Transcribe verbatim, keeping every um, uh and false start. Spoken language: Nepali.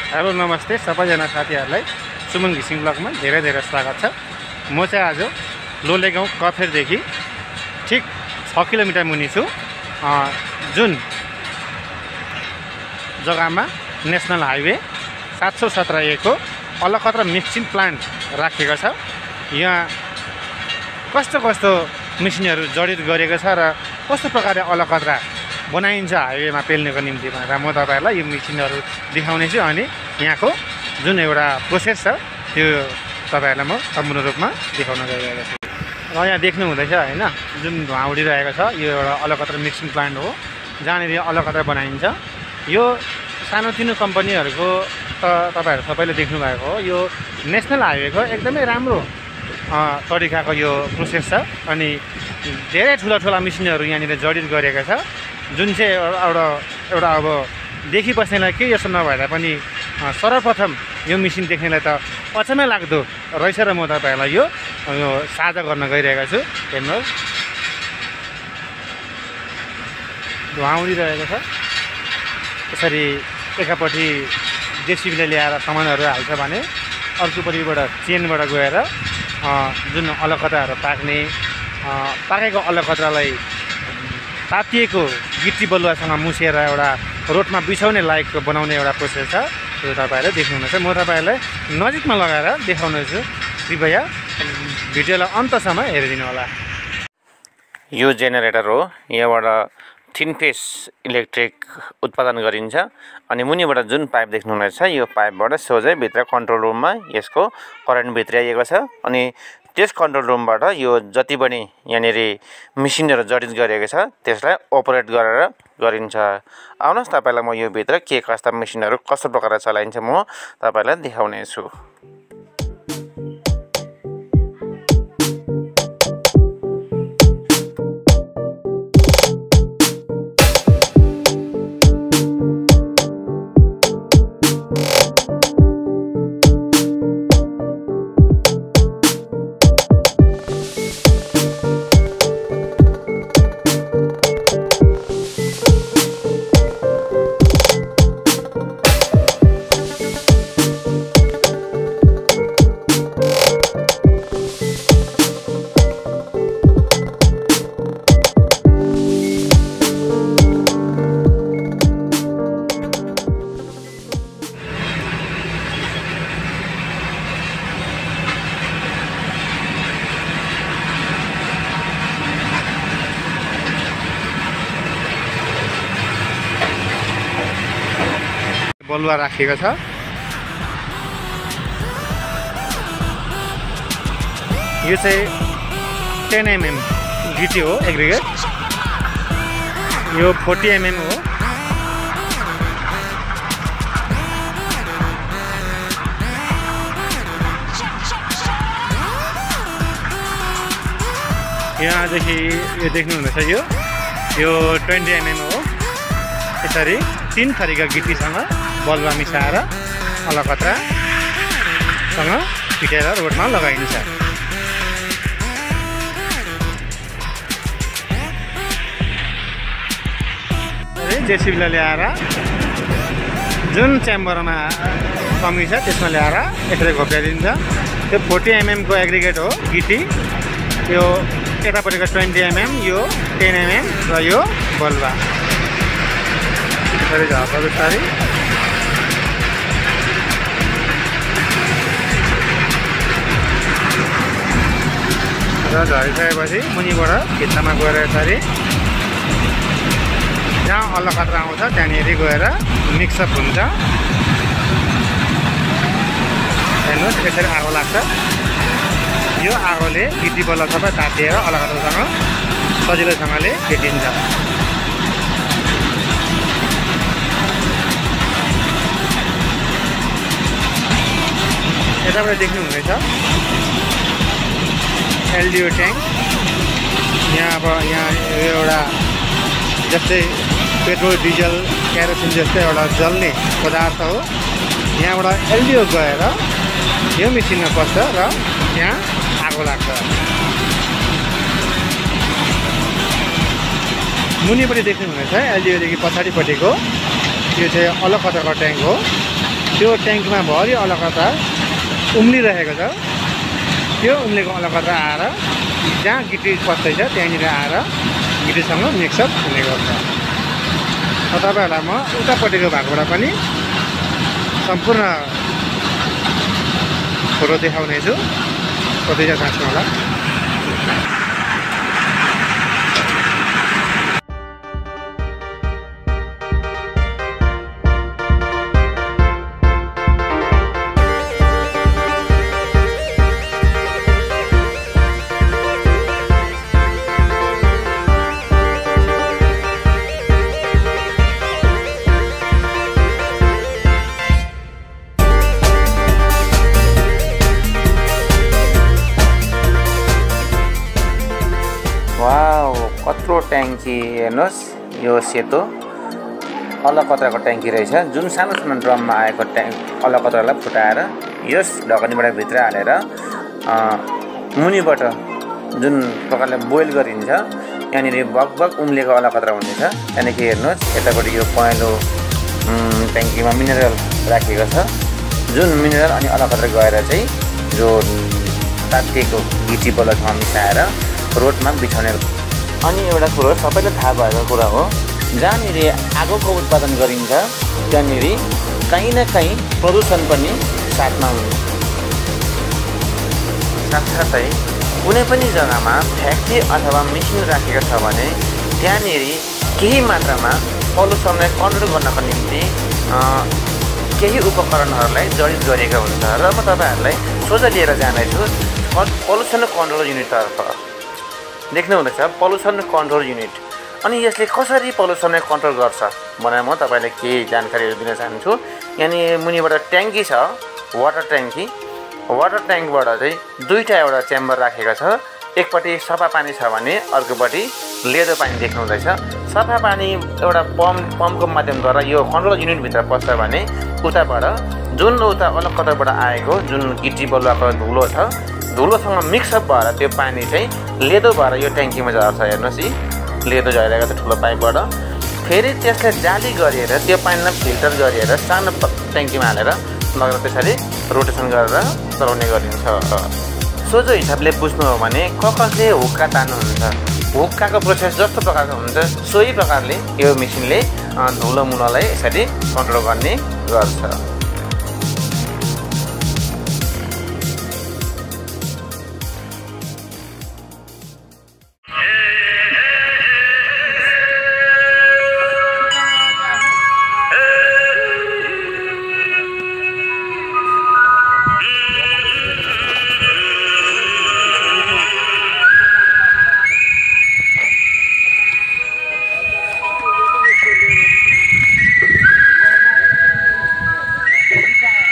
हेलो नमस्ते सबैजना साथीहरूलाई सुमन घिसिङ ब्लगमा धेरै धेरै स्वागत छ। म चाहिँ आज लोले गाउँ कफेरदेखि ठिक छ किलोमिटर मुनि छु, जुन जग्गामा नेसनल हाइवे सात सौ सत्र ए को अलकत्रा मिक्सिङ प्लान्ट राखेको छ। यहाँ कस्तो कस्तो मेसिनहरू जडित गरेको छ र कस्तो प्रकारले अलकत्रा बनाइन्छ हाइवेमा पेल्नेको निम्ति भनेर म तपाईहरुलाई यो मेसिनहरू देखाउने छु अनि यहाँको जुन एउटा प्रोसेस छ त्यो तपाईहरुलाई म सम्पूर्ण रूपमा देखाउन गइरहेको छु। र यहाँ देख्नु हुँदैछ हैन, जुन धुवा उडिरहेको छ यो एउटा अलकत्रा मिक्सिङ प्लान्ट हो जहाँनेर अलकत्रा बनाइन्छ। यो सानोतिनो कम्पनीहरूको त तपाईहरु सबैले देख्नु भएको हो। यो नेसनल हाइवेको एकदमै राम्रो तरिकाको यो प्रोसेस छ अनि धेरै ठुला ठुला मेसिनहरू यहाँनिर जडित गरेको छ, जुन चाहिँ एउटा एउटा अब देखिबस्नेलाई केही यसो नभएर पनि सर्वप्रथम यो मेसिन देख्नेलाई त अचम्मै लाग्दो रहेछ र म तपाईहरुलाई यो यो साझा गर्न गइरहेको छु। हेर्नुहोस् धुवा उडिरहेको छ। यसरी एकापट्टि जेसिबीले ल्याएर सामानहरू हाल्छ भने अर्कोपट्टिबाट चेनबाट गएर जुन अलकत्राहरू पाक्ने पाकेको अलकत्रालाई तातिएको गिट्टी बलुवासँग मुसेर एउटा रोडमा बिछाउने लायकको बनाउने एउटा प्रोसेस छ। त्यो तपाईहरुले देख्नुहुनेछ। म तपाईहरुलाई नजिकमा लगाएर देखाउनेछु, कृपया भिडियोलाई अन्तसम्म हेरिदिनु होला। यो जेनेरेटर हो, यहाँबाट थिन फेस इलेक्ट्रिक उत्पादन गरिन्छ अनि मुनिबाट जुन पाइप देख्नुहुनेछ यो पाइपबाट सोझै भित्र कन्ट्रोल रुममा यसको करेन्ट भित्र्याइएको छ अनि त्यस कन्ट्रोल रुमबाट यो जति पनि यहाँनिर मेसिनहरू जडित गरेको छ त्यसलाई अपरेट गरेर गरिन्छ। आउनुहोस् तपाईलाई म यो भित्र के कस्ता मेसिनहरू कस्तो प्रकारले चलाइन्छ म तपाईलाई देखाउने छु। बलुवा राखिएको छ। यो चाहिँ टेन एमएम गिटी हो एग्रिगेट, यो फोर्टी एमएम हो। यहाँदेखि यो देख्नुहुनेछ यो यो ट्वेन्टी एमएम हो। यसरी तीन थरीका गिटीसँग बलुवा मिसाएर अलकत्रासँग फिटेर रोडमा लगाइन्छ। जेसिबीले ल्याएर जुन च्याम्बरमा कमी छ त्यसमा ल्याएर यसरी घोप्याइदिन्छ। त्यो फोर्टी एमएम को एग्रिगेट हो गिटी, यो यतापट्टिको ट्वेन्टी एमएम, यो टेन एमएम र यो बलुवा यसरी झर्छ बिस्तारै। र झरिसकेपछि मुनिबाट भित्तामा गएर यसरी जहाँ अलकत्रा आउँछ त्यहाँनिर गएर मिक्सअप हुन्छ। हेर्नुहोस् यसरी आगो लाग्छ। यो आगोले गिटी बल्ल सबै तातिएर अलकत्रासँग सजिलैसँगले भेटिन्छ। यताबाट देख्नुहुनेछ एलडिओ ट्याङ्क। यहाँ अब यहाँ एउटा जस्तै पेट्रोल डिजल क्यारोसिन जस्तै एउटा जल्ने पदार्थ हो। यहाँबाट एलडिओ गएर यो मेसिनमा पस्छ र यहाँ आगो लाग्छ। मुनिपट्टि देख्नुहुनेछ एलडिओदेखि पछाडिपट्टिको यो चाहिँ अलकत्राको ट्याङ्क हो। त्यो ट्याङ्कीमा भरि अलकत्रा उम्लिरहेको छ। त्यो उम्लेको अलकत्रा आएर जहाँ गिटी पस्दैछ त्यहाँनिर आएर गिटीसँग मिक्सअप हुने गर्छ। तपाईँहरूलाई म उतापट्टिको भागबाट पनि सम्पूर्ण फोटो देखाउनेछु। कतिजना बाँच्नु होला। वाउ कत्रो ट्याङ्की हेर्नुहोस्। यो सेतो अलकत्राको ट्याङ्की रहेछ, जुन सानो सानो ड्रममा आएको ट्याङ्क अलकत्रालाई फुटाएर यस ढकनीबाट भित्र हालेर मुनिबाट जुन प्रकारले बोइल गरिन्छ यहाँनिर बगबग उम्लेको अलकत्रा हुनेछ। त्यहाँदेखि हेर्नुहोस् यतापट्टि यो पहेँलो ट्याङ्कीमा मिनरल राखिएको छ, जुन मिनरल अनि अलकत्रा गएर चाहिँ जो तातिएको गिटी बलुवासँग मिसाएर रोडमा बिछाउने। अनि एउटा कुरो सबैलाई थाहा भएको कुरा हो, जहाँनिर आगोको उत्पादन गरिन्छ त्यहाँनिर कहीँ न कहीँ प्रदूषण पनि साथमा हुन्छ। साथसाथै कुनै पनि जग्गामा फ्याक्ट्री अथवा मेसिन राखेको छ भने त्यहाँनिर केही मात्रामा पल्युसनलाई कन्ट्रोल गर्नको निम्ति केही उपकरणहरूलाई जडित गरिएको हुन्छ। र म तपाईँहरूलाई सोझा लिएर जानेछु पल्युसन कन्ट्रोल युनिटतर्फ। देख्नु हुँदैछ पल्युसन कन्ट्रोल युनिट। अनि यसले कसरी पल्युसनलाई कन्ट्रोल गर्छ भनेर म तपाईँलाई केही जानकारीहरू दिन चाहन्छु। यानि मुनिबाट ट्याङ्की छ, वाटर ट्याङ्की। वाटर ट्याङ्कबाट चाहिँ दुईवटा एउटा च्याम्बर राखेको छ। एकपट्टि सफा पानी छ भने अर्कोपट्टि लेदो पानी देख्नु हुँदैछ। सफा पानी एउटा पम्प पम्पको माध्यमद्वारा यो कन्ट्रोल युनिटभित्र पस्छ भने उताबाट जुन उता अलकत्ताबाट आएको जुन गिटी बलुवाको धुलो छ धुलोसँग मिक्सअप भएर त्यो पानी चाहिँ लेदो भएर यो ट्याङ्कीमा झर्छ। हेर्नुहोस् यी लेदो झरिरहेको छ ठुलो पाइपबाट। फेरि त्यसलाई जाली गरिएर त्यो पानीलाई फिल्टर गरिएर सानो ट्याङ्कीमा हालेर लगेर त्यसरी रोटेसन गरेर चलाउने गरिन्छ। सोझो हिसाबले बुझ्नु हो भने कसले हुक्का तान्नुहुन्छ, हुक्काको प्रोसेस जस्तो प्रकारको हुन्छ सोही प्रकारले यो मेसिनले धुलो मुलोलाई यसरी कन्ट्रोल गर्ने गर्छ।